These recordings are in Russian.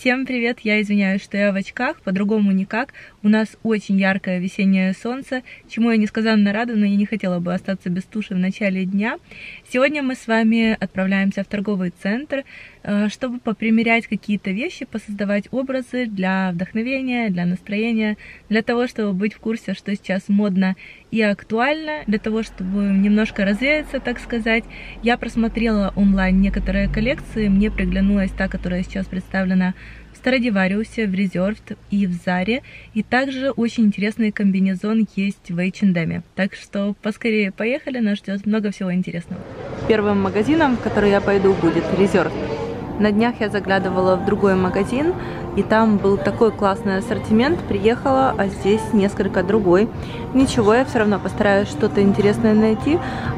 Всем привет! Я извиняюсь, что я в очках, по-другому никак. У нас очень яркое весеннее солнце, чему я несказанно рада, но я не хотела бы остаться без туши в начале дня. Сегодня мы с вами отправляемся в торговый центр, чтобы попримерять какие-то вещи, посоздавать образы для вдохновения, для настроения, для того, чтобы быть в курсе, что сейчас модно и актуально, для того, чтобы немножко развеяться, так сказать. Я просмотрела онлайн некоторые коллекции, мне приглянулась та, которая сейчас представлена в Страдивариусе, в Reserved и в Заре. И также очень интересный комбинезон есть в H&M. Так что поскорее поехали, нас ждет много всего интересного. Первым магазином, в который я пойду, будет Reserved. На днях я заглядывала в другой магазин, и там был такой классный ассортимент. Приехала, а здесь несколько другой. Ничего, я все равно постараюсь что-то интересное найти.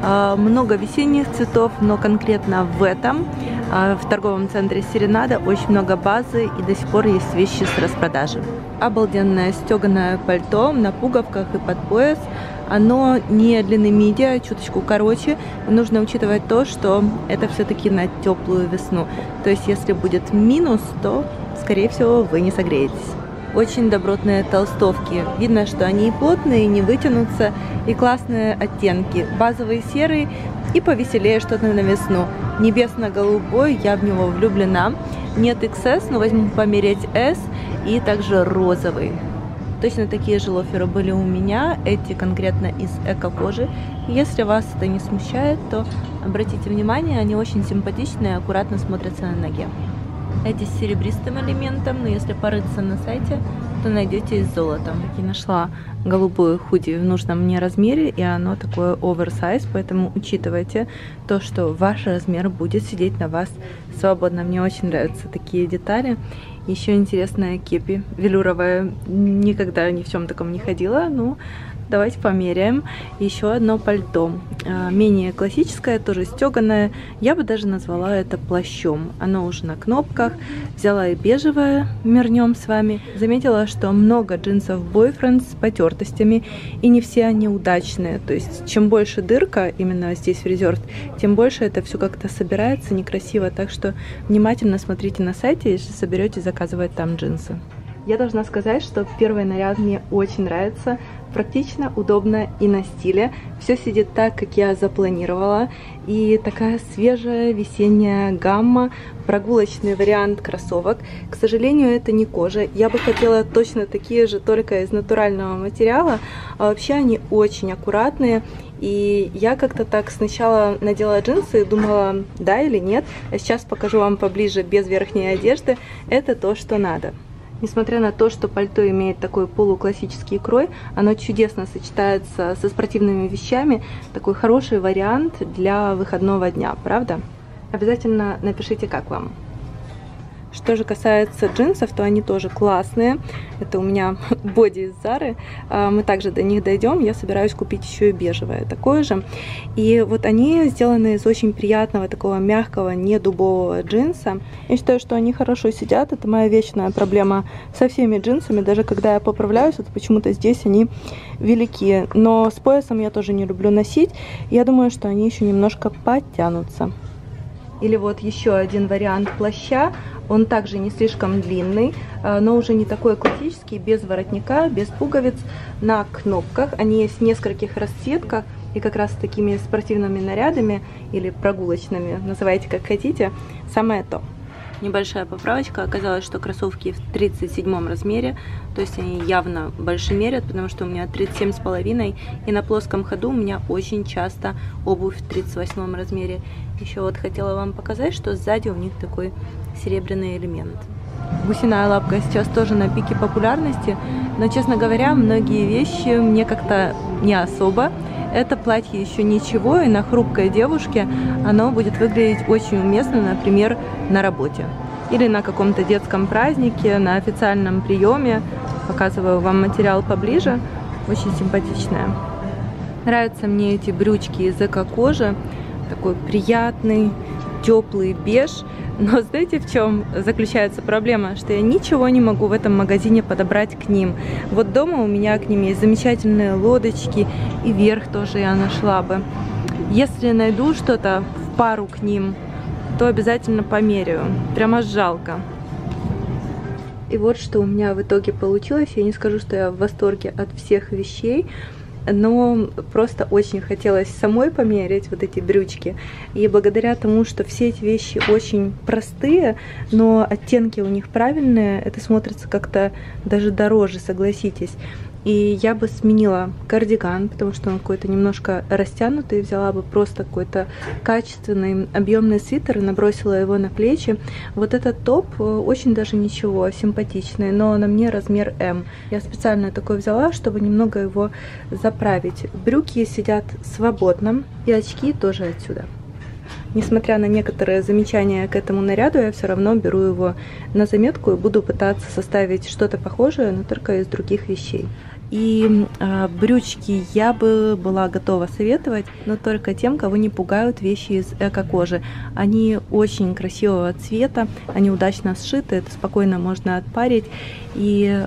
Много весенних цветов, но конкретно в этом, в торговом центре Серенада, очень много базы, и до сих пор есть вещи с распродажи. Обалденное стеганое пальто на пуговках и под пояс. Оно не длины миди, а чуточку короче. Нужно учитывать то, что это все-таки на теплую весну. То есть, если будет минус, то, скорее всего, вы не согреетесь. Очень добротные толстовки. Видно, что они и плотные, и не вытянутся, и классные оттенки. Базовый серый и повеселее что-то на весну. Небесно-голубой, я в него влюблена. Нет XS, но возьму померить S, и также розовый. Точно такие же лоферы были у меня, эти конкретно из эко-кожи. Если вас это не смущает, то обратите внимание, они очень симпатичные и аккуратно смотрятся на ноге. Эти с серебристым элементом, но если порыться на сайте, то найдете и с золотом. Я нашла голубую худи в нужном мне размере, и оно такое оверсайз, поэтому учитывайте то, что ваш размер будет сидеть на вас свободно. Мне очень нравятся такие детали. Еще интересная кепи велюровая, никогда ни в чем таком не ходила, ну давайте померяем. Еще одно пальто, менее классическое, тоже стеганое, я бы даже назвала это плащом. Оно уже на кнопках, взяла и бежевое, мернем с вами. Заметила, что много джинсов Boyfriend с потертостями, и не все они удачные, то есть чем больше дырка, именно здесь в Reserved, тем больше это все как-то собирается некрасиво, так что внимательно смотрите на сайте, если соберетесь заказывать там джинсы. Я должна сказать, что первый наряд мне очень нравится. Практично, удобно и на стиле. Все сидит так, как я запланировала. И такая свежая весенняя гамма. Прогулочный вариант кроссовок. К сожалению, это не кожа. Я бы хотела точно такие же, только из натурального материала. А вообще они очень аккуратные. И я как-то так сначала надела джинсы и думала, да или нет. А сейчас покажу вам поближе без верхней одежды. Это то, что надо. Несмотря на то, что пальто имеет такой полуклассический крой, оно чудесно сочетается со спортивными вещами. Такой хороший вариант для выходного дня, правда? Обязательно напишите, как вам. Что же касается джинсов, то они тоже классные. Это у меня боди из Зары. Мы также до них дойдем. Я собираюсь купить еще и бежевое такое же. И вот они сделаны из очень приятного, такого мягкого, не дубового джинса. Я считаю, что они хорошо сидят. Это моя вечная проблема со всеми джинсами. Даже когда я поправляюсь, вот почему-то здесь они велики. Но с поясом я тоже не люблю носить. Я думаю, что они еще немножко подтянутся. Или вот еще один вариант плаща. Он также не слишком длинный, но уже не такой классический, без воротника, без пуговиц, на кнопках. Они есть в нескольких расцветках, и как раз с такими спортивными нарядами или прогулочными, называйте как хотите, самое то. Небольшая поправочка. Оказалось, что кроссовки в 37 размере, то есть они явно больше мерят, потому что у меня 37,5, и на плоском ходу у меня очень часто обувь в 38 размере. Еще вот хотела вам показать, что сзади у них такой серебряный элемент. Гусиная лапка сейчас тоже на пике популярности, но, честно говоря, многие вещи мне как-то не особо. Это платье еще ничего, и на хрупкой девушке оно будет выглядеть очень уместно, например, на работе. Или на каком-то детском празднике, на официальном приеме. Показываю вам материал поближе. Очень симпатичная. Нравятся мне эти брючки из эко-кожи. Такой приятный, теплый беж. Но знаете, в чем заключается проблема? Что я ничего не могу в этом магазине подобрать к ним. Вот дома у меня к ним есть замечательные лодочки, и верх тоже я нашла бы. Если найду что-то в пару к ним, то обязательно померяю. Прямо жалко. И вот что у меня в итоге получилось. Я не скажу, что я в восторге от всех вещей, но просто очень хотелось самой померить вот эти брючки. И благодаря тому, что все эти вещи очень простые, но оттенки у них правильные, это смотрится как-то даже дороже, согласитесь. И я бы сменила кардиган, потому что он какой-то немножко растянутый, взяла бы просто какой-то качественный объемный свитер и набросила его на плечи. Вот этот топ очень даже ничего, симпатичный, но на мне размер М. Я специально такой взяла, чтобы немного его заправить. Брюки сидят свободно, и очки тоже отсюда. Несмотря на некоторые замечания к этому наряду, я все равно беру его на заметку и буду пытаться составить что-то похожее, но только из других вещей. И брючки я бы была готова советовать, но только тем, кого не пугают вещи из эко-кожи. Они очень красивого цвета, они удачно сшиты, это спокойно можно отпарить. И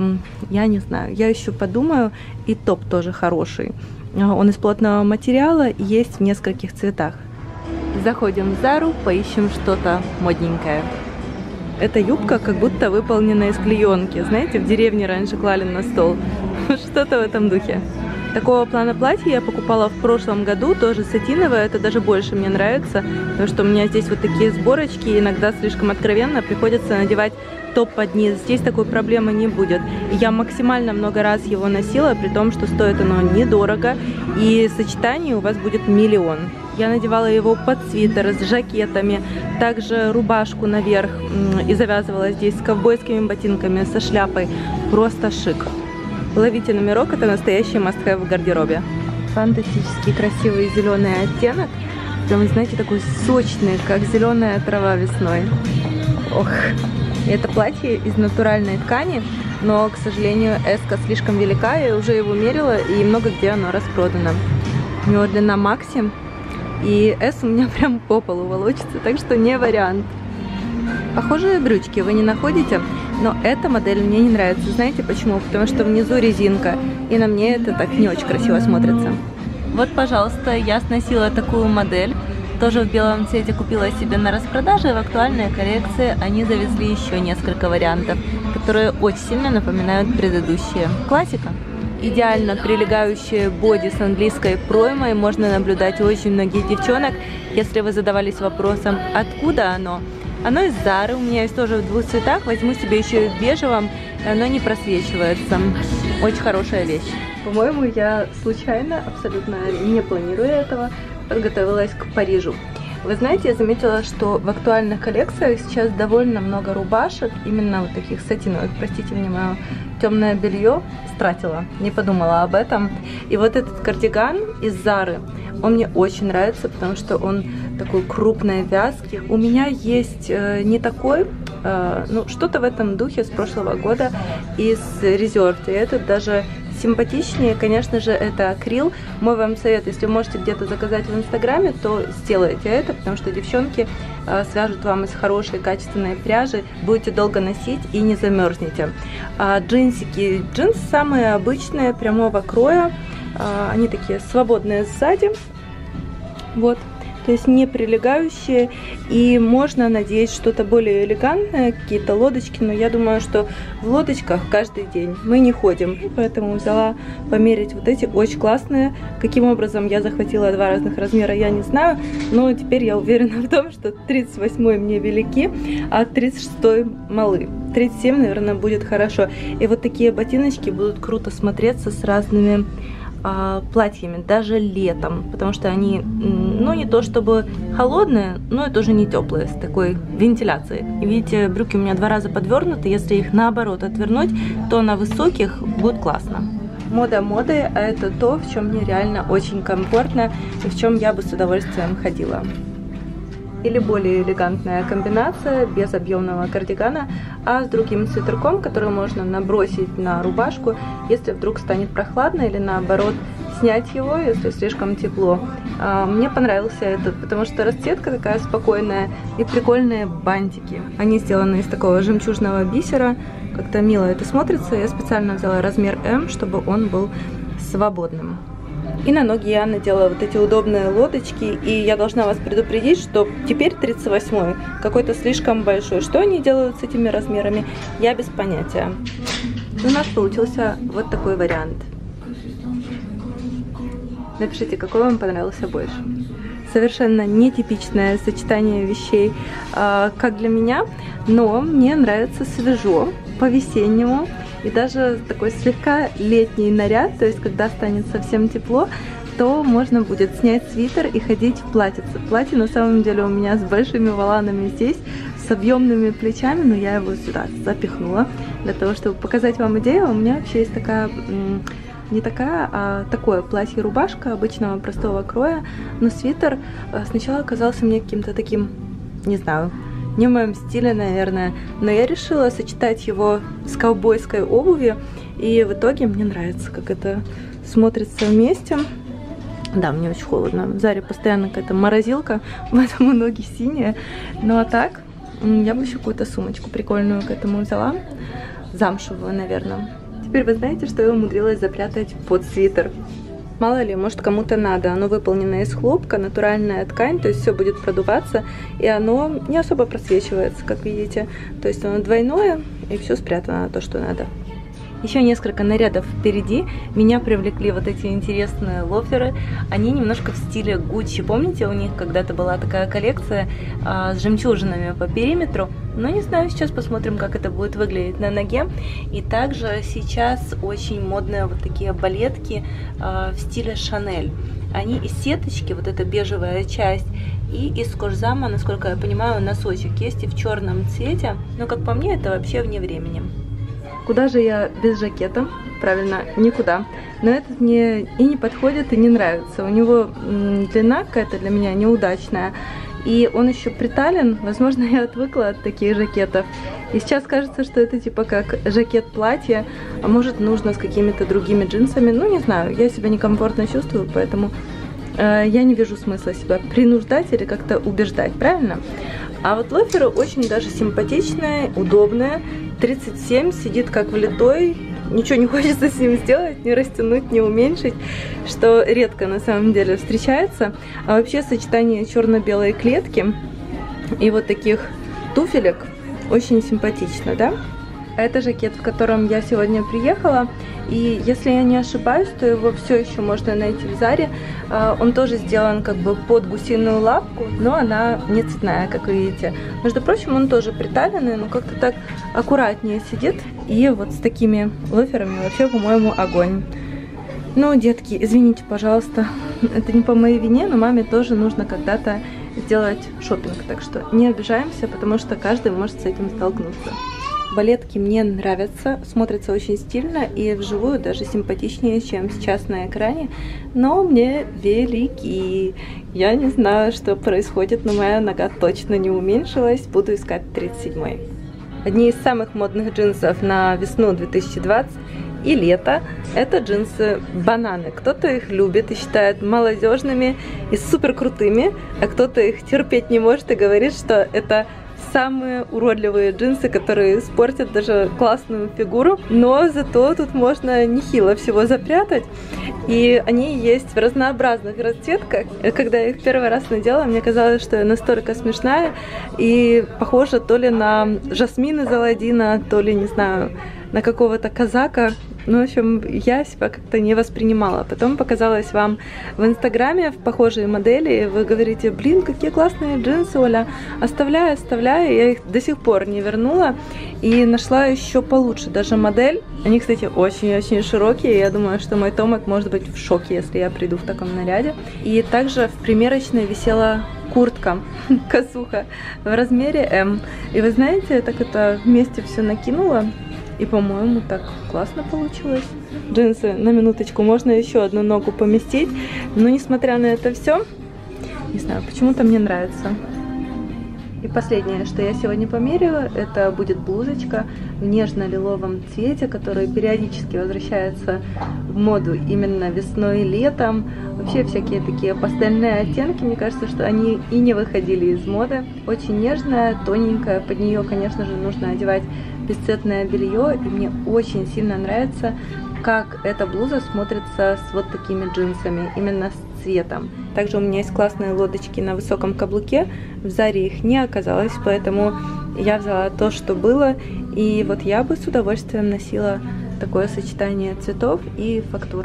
я не знаю, я еще подумаю, и топ тоже хороший. Он из плотного материала, есть в нескольких цветах. Заходим в Зару, поищем что-то модненькое. Эта юбка как будто выполнена из клеенки. Знаете, в деревне раньше клали на стол. Что-то в этом духе. Такого плана платье я покупала в прошлом году, тоже сатиновое. Это даже больше мне нравится, потому что у меня здесь вот такие сборочки, и иногда слишком откровенно приходится надевать топ под низ. Здесь такой проблемы не будет. Я максимально много раз его носила, при том, что стоит оно недорого, и сочетаний у вас будет миллион. Я надевала его под свитер с жакетами, также рубашку наверх и завязывала здесь с ковбойскими ботинками, со шляпой. Просто шик. Ловите номерок, это настоящий must-have в гардеробе. Фантастически красивый зеленый оттенок. Прям, знаете, такой сочный, как зеленая трава весной. Ох. Это платье из натуральной ткани, но, к сожалению, S-ка слишком велика, я уже его мерила, и много где оно распродано. У него длина макси, и S у меня прям по полу волочится, так что не вариант. Похожие брючки вы не находите, но эта модель мне не нравится. Знаете почему? Потому что внизу резинка, и на мне это так не очень красиво смотрится. Вот, пожалуйста, я сносила такую модель. Тоже в белом цвете купила себе на распродаже. В актуальной коллекции они завезли еще несколько вариантов, которые очень сильно напоминают предыдущие. Классика. Идеально прилегающее боди с английской проймой можно наблюдать у очень многих девчонок. Если вы задавались вопросом, откуда оно? Оно из Зары, у меня есть тоже в двух цветах. Возьму себе еще и в бежевом, и оно не просвечивается. Очень хорошая вещь. По-моему, я случайно, абсолютно не планируя этого, подготовилась к Парижу. Вы знаете, я заметила, что в актуальных коллекциях сейчас довольно много рубашек, именно вот таких сатиновых. Простите мне мое темное белье, стратила, не подумала об этом. И вот этот кардиган из Зары, он мне очень нравится, потому что он такой крупной вязки. У меня есть не такой, ну что-то в этом духе с прошлого года из Reserved. И этот даже симпатичнее, конечно же, это акрил. Мой вам совет, если вы можете где-то заказать в Инстаграме, то сделайте это, потому что девчонки свяжут вам из хорошей качественной пряжи, будете долго носить и не замерзнете. Джинсики. Джинсы самые обычные, прямого кроя. Они такие свободные сзади. Вот. То есть не прилегающие, и можно надеть что-то более элегантное, какие-то лодочки, но я думаю, что в лодочках каждый день мы не ходим, поэтому взяла померить вот эти, очень классные. Каким образом я захватила два разных размера, я не знаю, но теперь я уверена в том, что 38-й мне велики, а 36-й малы. 37, наверное, будет хорошо. И вот такие ботиночки будут круто смотреться с разными платьями, даже летом, потому что они, ну, не то чтобы холодные, но и тоже не теплые, с такой вентиляцией. И видите, брюки у меня два раза подвернуты, если их наоборот отвернуть, то на высоких будет классно. Мода модой, а это то, в чем мне реально очень комфортно и в чем я бы с удовольствием ходила. Или более элегантная комбинация без объемного кардигана, а с другим свитерком, который можно набросить на рубашку, если вдруг станет прохладно, или наоборот снять его, если слишком тепло. Мне понравился этот, потому что расцветка такая спокойная и прикольные бантики. Они сделаны из такого жемчужного бисера, как-то мило это смотрится. Я специально взяла размер М, чтобы он был свободным. И на ноги я надела вот эти удобные лодочки. И я должна вас предупредить, что теперь 38-й какой-то слишком большой. Что они делают с этими размерами, я без понятия. У нас получился вот такой вариант. Напишите, какой вам понравился больше. Совершенно нетипичное сочетание вещей, как для меня, но мне нравится свежо, по-весеннему, и даже такой слегка летний наряд, то есть когда станет совсем тепло, то можно будет снять свитер и ходить в платьице. Платье на самом деле у меня с большими воланами здесь, с объемными плечами, но я его сюда запихнула для того, чтобы показать вам идею. У меня вообще есть такая... Не такая, а такое платье-рубашка обычного простого кроя, но свитер сначала оказался мне каким-то таким, не знаю, не в моем стиле, наверное, но я решила сочетать его с ковбойской обувью, и в итоге мне нравится, как это смотрится вместе. Да, мне очень холодно, в Заре постоянно какая-то морозилка, поэтому ноги синие, ну а так, я бы еще какую-то сумочку прикольную к этому взяла, замшевую, наверное. Теперь вы знаете, что я умудрилась запрятать под свитер. Мало ли, может кому-то надо. Оно выполнено из хлопка, натуральная ткань, то есть все будет продуваться, и оно не особо просвечивается, как видите. То есть оно двойное, и все спрятано, то, что надо. Еще несколько нарядов впереди. Меня привлекли вот эти интересные лоферы. Они немножко в стиле Gucci. Помните, у них когда-то была такая коллекция с жемчужинами по периметру? Но не знаю, сейчас посмотрим, как это будет выглядеть на ноге. И также сейчас очень модные вот такие балетки в стиле Chanel. Они из сеточки, вот эта бежевая часть, и из кожзама, насколько я понимаю, носочек есть и в черном цвете. Но, как по мне, это вообще вне времени. Куда же я без жакета? Правильно, никуда. Но этот мне и не подходит, и не нравится. У него длина какая-то для меня неудачная. И он еще притален. Возможно, я отвыкла от таких жакетов. И сейчас кажется, что это типа как жакет-платье. А может, нужно с какими-то другими джинсами. Ну, не знаю. Я себя некомфортно чувствую, поэтому я не вижу смысла себя принуждать или как-то убеждать. Правильно? А вот лоферы очень даже симпатичные, удобные. 37, сидит как влитой, ничего не хочется с ним сделать, не растянуть, не уменьшить, что редко на самом деле встречается. А вообще сочетание черно-белой клетки и вот таких туфелек очень симпатично, да? Это жакет, в котором я сегодня приехала, и если я не ошибаюсь, то его все еще можно найти в Заре. Он тоже сделан как бы под гусиную лапку, но она не цветная, как вы видите. Между прочим, он тоже приталенный, но как-то так аккуратнее сидит. И вот с такими лоферами вообще, по-моему, огонь. Ну, детки, извините, пожалуйста, это не по моей вине, но маме тоже нужно когда-то сделать шопинг, так что не обижаемся, потому что каждый может с этим столкнуться. Балетки мне нравятся, смотрятся очень стильно и вживую даже симпатичнее, чем сейчас на экране, но мне велики. Я не знаю, что происходит, но моя нога точно не уменьшилась, буду искать 37-й. Одни из самых модных джинсов на весну 2020 и лето — это джинсы бананы. Кто-то их любит и считает молодежными и супер крутыми, а кто-то их терпеть не может и говорит, что это самые уродливые джинсы, которые испортят даже классную фигуру, но зато тут можно нехило всего запрятать, и они есть в разнообразных расцветках. Когда я их первый раз надела, мне казалось, что я настолько смешная и похожа то ли на Жасмин из Аладдина, то ли, не знаю, на какого-то казака. Ну, в общем, я себя как-то не воспринимала. Потом показалась вам в Инстаграме в похожие модели. Вы говорите: блин, какие классные джинсы, Оля. Оставляю. Я их до сих пор не вернула. И нашла еще получше даже модель. Они, кстати, очень-очень широкие. Я думаю, что мой Томик может быть в шоке, если я приду в таком наряде. И также в примерочной висела куртка, косуха в размере М. И вы знаете, я так это вместе все накинула. И, по-моему, так классно получилось. Джинсы, на минуточку, можно еще одну ногу поместить. Но, несмотря на это все, не знаю, почему-то мне нравится. И последнее, что я сегодня померила, это будет блузочка в нежно-лиловом цвете, который периодически возвращается в моду именно весной и летом. Вообще всякие такие пастельные оттенки, мне кажется, что они и не выходили из моды. Очень нежная, тоненькая, под нее, конечно же, нужно одевать бесцветное белье, и мне очень сильно нравится как эта блуза смотрится с вот такими джинсами, именно с цветом. Также у меня есть классные лодочки на высоком каблуке, в Заре их не оказалось, поэтому я взяла то, что было, и вот я бы с удовольствием носила такое сочетание цветов и фактур.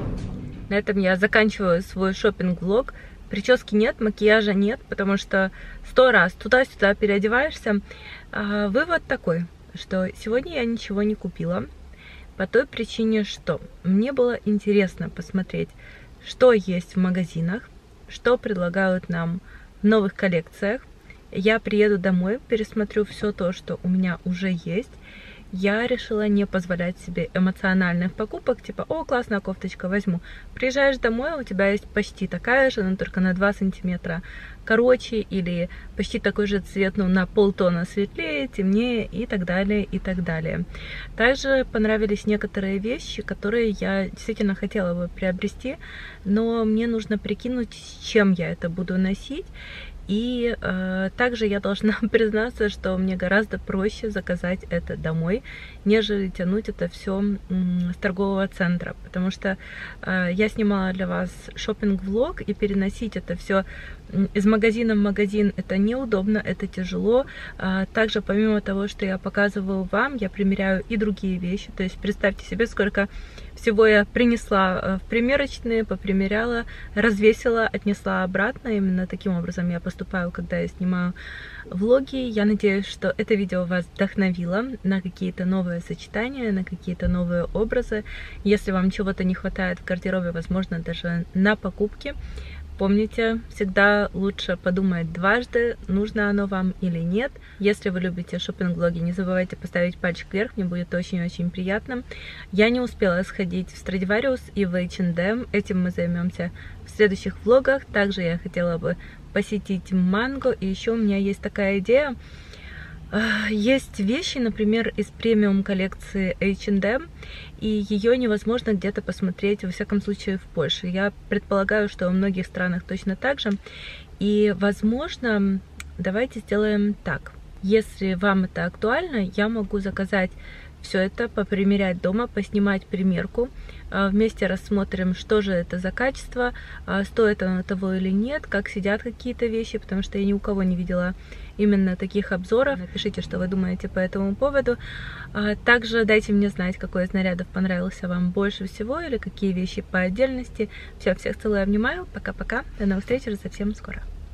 На этом я заканчиваю свой шопинг-влог. Прически нет, макияжа нет, потому что 100 раз туда-сюда переодеваешься. Вывод такой, что сегодня я ничего не купила. По той причине, что мне было интересно посмотреть, что есть в магазинах, что предлагают нам в новых коллекциях. Я приеду домой, пересмотрю все то, что у меня уже есть. Я решила не позволять себе эмоциональных покупок, типа, о, классная кофточка, возьму. Приезжаешь домой, у тебя есть почти такая же, но только на 2 сантиметра короче, или почти такой же цвет, но на полтона светлее, темнее и так далее, и так далее. Также понравились некоторые вещи, которые я действительно хотела бы приобрести, но мне нужно прикинуть, с чем я это буду носить. И также я должна признаться, что мне гораздо проще заказать это домой, нежели тянуть это все с торгового центра, потому что я снимала для вас шопинг-влог, и переносить это все из магазина в магазин это неудобно, это тяжело. Также помимо того, что я показываю вам, я примеряю и другие вещи, то есть представьте себе, сколько всего я принесла в примерочные, попримеряла, развесила, отнесла обратно. Именно таким образом я поступаю, когда я снимаю влоги. Я надеюсь, что это видео вас вдохновило на какие-то новые сочетания, на какие-то новые образы. Если вам чего-то не хватает в гардеробе, возможно, даже на покупки, помните, всегда лучше подумать дважды, нужно оно вам или нет. Если вы любите шопинг-влоги, не забывайте поставить пальчик вверх, мне будет очень-очень приятно. Я не успела сходить в Stradivarius и в H&M, этим мы займемся в следующих влогах. Также я хотела бы посетить Манго, и еще у меня есть такая идея. Есть вещи, например, из премиум коллекции H&M, и ее невозможно где-то посмотреть, во всяком случае, в Польше. Я предполагаю, что во многих странах точно так же. И, возможно, давайте сделаем так. Если вам это актуально, я могу заказать все это, попримерять дома, поснимать примерку. Вместе рассмотрим, что же это за качество, стоит оно того или нет, как сидят какие-то вещи, потому что я ни у кого не видела именно таких обзоров. Напишите, что вы думаете по этому поводу. Также дайте мне знать, какой из нарядов понравился вам больше всего, или какие вещи по отдельности. Всех целую, обнимаю. Пока-пока. До новых встреч уже совсем скоро.